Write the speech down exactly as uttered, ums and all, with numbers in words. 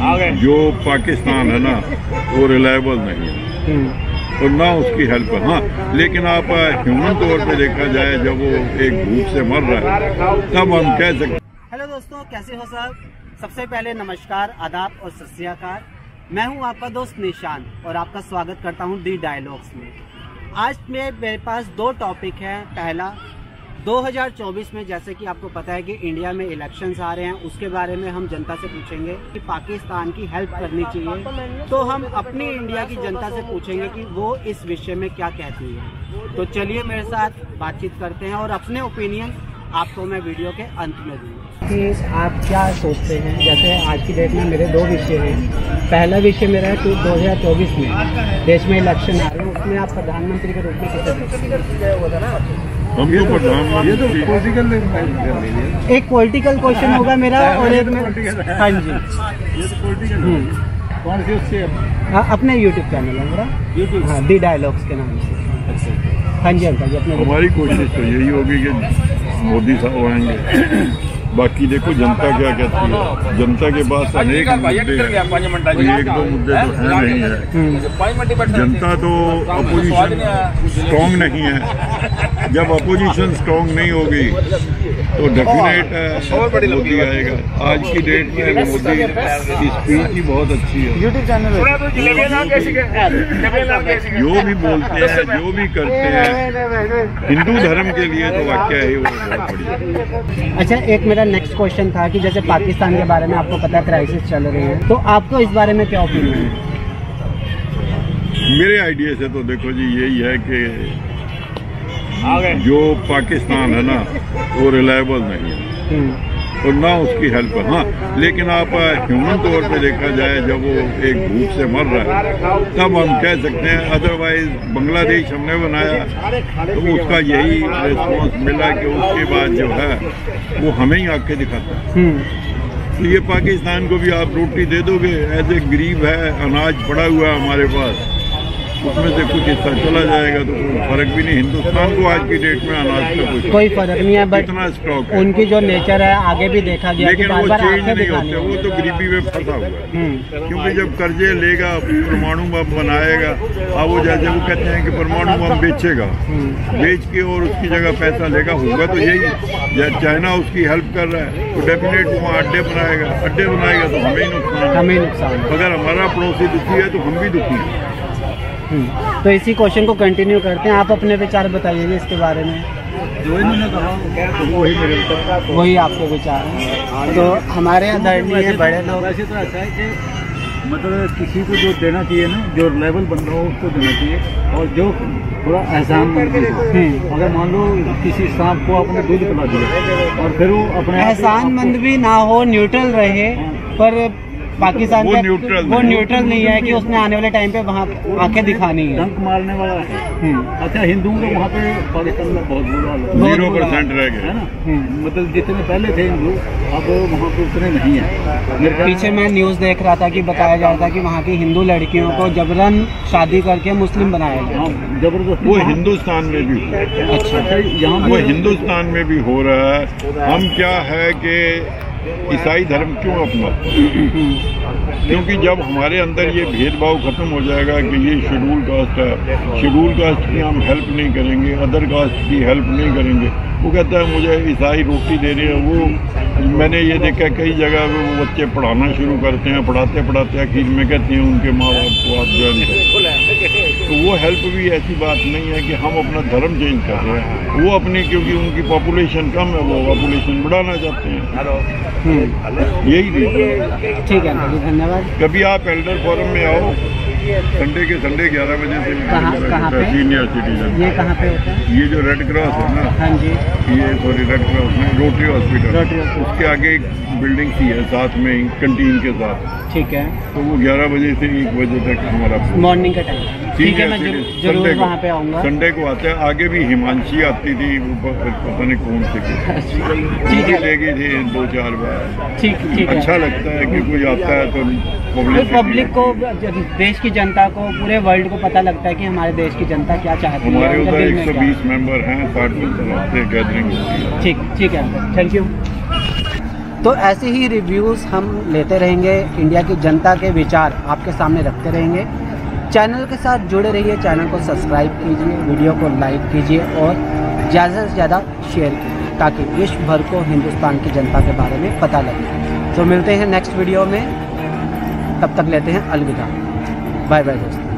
जो पाकिस्तान है ना वो रिलायबल नहीं है और ना उसकी हेल्प है। हाँ, लेकिन आप ह्यूमन तौर पे देखा जाए जब वो एक भूख से मर रहा है तब हम कह सकते। हेलो दोस्तों, कैसे हो सब? सबसे पहले नमस्कार, आदाब और सत श्री अकाल। मैं हूं आपका दोस्त निशान और आपका स्वागत करता हूं दी डायलॉग्स में। आज मेरे पास दो टॉपिक हैं। पहला, दो हज़ार चौबीस में जैसे कि आपको पता है कि इंडिया में इलेक्शंस आ रहे हैं, उसके बारे में हम जनता से पूछेंगे कि पाकिस्तान की हेल्प करनी चाहिए। तो हम अपनी इंडिया की जनता से पूछेंगे कि वो इस विषय में क्या कहती है। तो चलिए मेरे साथ बातचीत करते हैं और अपने ओपिनियन आपको मैं वीडियो के अंत में दूँगा कि आप क्या सोचते हैं। जैसे आज की डेट में मेरे दो विषय हैं। पहला विषय मेरा है कि दो हज़ार चौबीस में देश में इलेक्शन आ रहे हैं, उसमें आप प्रधानमंत्री के रूप में किसे हम तो प्रधानमंत्री एक पॉलिटिकल क्वेश्चन होगा मेरा और एक हाँ जी कौन सी उससे हाँ, अपने यूट्यूब चैनल है मेरा यूट्यूब हाँ दी डायलॉग्स के नाम से। हाँ जी अंकल जी, अपने हमारी कोशिश तो यही होगी कि मोदी साहब आएंगे। बाकी देखो जनता क्या कहती है। जनता के पास अनेक मुद्दे हैं, कोई एक दो मुद्दे तो है नहीं है। जनता तो अपोजिशन स्ट्रॉन्ग नहीं है। जब अपोजिशन स्ट्रॉन्ग नहीं होगी तो डेफिनेट मोदी आएगा। आज की डेट में मोदी की स्पीच ही बहुत अच्छी है। यूट्यूब चैनल जो भी बोलते हैं, जो भी करते हैं हिंदू धर्म के लिए तो वाकई ही वो बहुत बढ़िया। अच्छा, एक मेरा नेक्स्ट क्वेश्चन था कि जैसे पाकिस्तान के बारे में आपको पता है क्राइसिस चल रही है, तो आपको इस बारे में क्या ओपिनियन है? मेरे आइडिया से तो देखो जी यही है कि जो पाकिस्तान है ना वो रिलायबल नहीं है और ना उसकी हेल्प है। हाँ, लेकिन आप ह्यूमन तौर पे देखा जाए जब वो एक भूख से मर रहा है तब हम कह सकते हैं। अदरवाइज बांग्लादेश हमने बनाया तो उसका यही रिस्पॉन्स मिला कि उसके बाद जो है वो हमें ही आके दिखाता है। तो ये पाकिस्तान को भी आप रोटी दे दोगे, ऐसे गरीब है, अनाज पड़ा हुआ है हमारे पास, उसमें से कुछ हिस्सा चला जाएगा तो कोई फर्क भी नहीं। हिंदुस्तान को आज की डेट में अनाज का कोई कोई फर्क नहीं है, बट इतना स्टॉक है। उनकी जो नेचर है आगे भी देखा गया लेकिन कि बार वो बार चेंज आंखें नहीं दिखानी होते, वो तो गरीबी में फंसा हुआ है। क्योंकि जब कर्जे लेगा, परमाणु बम बनाएगा, अब वो जैसे वो कहते हैं कि परमाणु बम बेचेगा, बेच के और उसकी जगह पैसा लेगा, होगा तो यही। चाइना उसकी हेल्प कर रहा है तो डेफिनेट वहाँ अड्डे बनाएगा, अड्डे बनाएगा तो हमें ही नुकसान हमें नुकसान। अगर हमारा पड़ोसी दुखी है तो हम भी दुखी हैं। तो इसी क्वेश्चन को कंटिन्यू करते हैं। आप अपने विचार बताइए इसके बारे में। जो इन्होंने कहा तो वही मेरे ऊपर वही आपके विचार हैं। तो हमारे आदरणीय बड़े लोग वैसे तो ऐसा है कि मतलब किसी को जो देना चाहिए ना, जो लेवल बन रहा हो उसको देना चाहिए, और जो थोड़ा एहसान अगर मान लो किसी सांप को अपने दूध पिला दिया और फिर वो अपने एहसानमंद भी ना हो, न्यूट्रल रहे, पर पाकिस्तान वो का न्यूट्रल वो न्यूट्रल नहीं है कि उसने आने वाले टाइम पे वहाँ आंखें दिखानी है। डंक मारने वाला है। अच्छा, हिंदुओं का वहाँ पे पाकिस्तान में बहुत बुरा हाल है, जीरो परसेंट रह गए है ना। मतलब जितने पहले थे हिंदू अब वहाँ पे उतने नहीं है। पीछे मैं न्यूज़ देख रहा था कि बताया जा रहा था कि वहाँ की हिंदू लड़कियों को जबरन शादी करके मुस्लिम बनाया गया। जबरदस्ती वो हिंदुस्तान में भी हो रहा है। अच्छा, यहाँ वो हिंदुस्तान में भी हो रहा है। हम क्या है कि ईसाई धर्म क्यों अपनाते हैं? क्योंकि जब हमारे अंदर ये भेदभाव खत्म हो जाएगा कि ये शेड्यूल कास्ट है, शेड्यूल कास्ट की हम हेल्प नहीं करेंगे, अदर कास्ट की हेल्प नहीं करेंगे। वो कहता है मुझे ईसाई रोटी दे रहे हैं। वो मैंने ये देखा कई जगह पे वो बच्चे पढ़ाना शुरू करते हैं, पढ़ाते पढ़ाते आखिर में कहते हैं उनके माँ बाप को आप ज्वाइन करें। तो वो हेल्प भी ऐसी बात नहीं है कि हम अपना धर्म चेंज कर रहे हैं। वो अपनी क्योंकि उनकी पॉपुलेशन कम है वो पॉपुलेशन बढ़ाना चाहते हैं। यही रीजन। ठीक है, धन्यवाद। कभी आप एल्डर फोरम में आओ, संडे के संडे ग्यारह बजे से सीनियर सिटीजन। ये कहाँ पे होता है? ये जो रेड क्रॉस है ना, हाँ जी, ये सॉरी रेड क्रॉस में रोटरी हॉस्पिटल, उसके आगे एक बिल्डिंग सी है साथ में कैंटीन के साथ। ठीक है, तो वो ग्यारह बजे से एक बजे तक हमारा मॉर्निंग का टाइम। ठीक है, मैं जरूर वहाँ पे आऊँगा। संडे को आते हैं। आगे भी हिमांशी आती थी, पता नहीं कौन से ठीक है, ले गई थी दो चार बार। ठीक ठीक है। अच्छा लगता है कि कोई आता है तो पब्लिक पब्लिक को, देश की जनता को, पूरे वर्ल्ड को पता लगता है कि हमारे देश की जनता क्या चाहती है। हमारे उधर एक सौ बीस मेंबर हैं, साठ मेंबर आते हैं, गैदरिंग होती है। ठीक ठीक है, थैंक यू। तो ऐसे ही रिव्यूज़ हम लेते रहेंगे, इंडिया की जनता के विचार आपके सामने रखते रहेंगे। चैनल के साथ जुड़े रहिए, चैनल को सब्सक्राइब कीजिए, वीडियो को लाइक कीजिए और ज़्यादा से ज़्यादा शेयर कीजिए ताकि विश्व भर को हिंदुस्तान की जनता के बारे में पता लगे। तो मिलते हैं नेक्स्ट वीडियो में, तब तक लेते हैं अलविदा, बाय बाय दोस्तों।